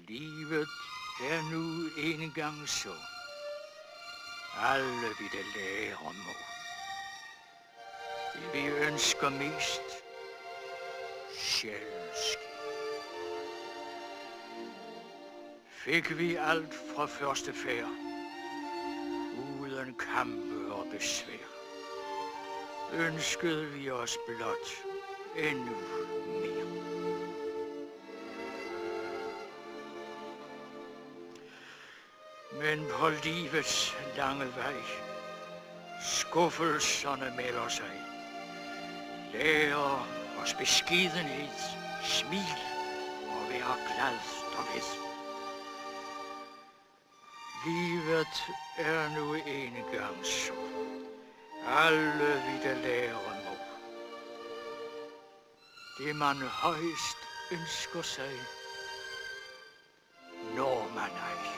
Livet er nu engang så. Alle vi det lære må. Det vi ønsker mest, sjældent sker. Fik vi alt fra første færd, uden kampe og besvær, ønskede vi os blot endnu mere. Men på livets lange vej, skuffelserne melder sig, lærer os beskedenhed, smil og være glad og ved. Livet er nu engang så. Alle vi det lære må. Det man højst ønsker sig, når man ej.